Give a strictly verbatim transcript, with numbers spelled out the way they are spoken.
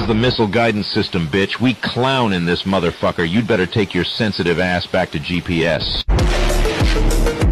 the missile guidance system, bitch. We clown in this motherfucker. You'd better take your sensitive ass back to G P S.